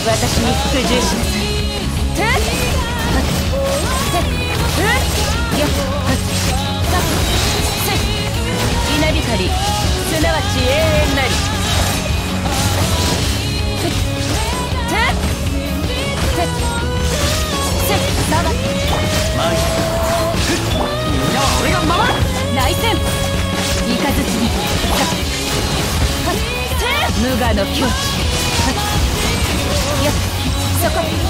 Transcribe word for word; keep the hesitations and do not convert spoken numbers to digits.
私に服従しなさい。稲光すなわち永遠なり。みんなは俺が守る。内戦イカズチに無我の境地。よっそこ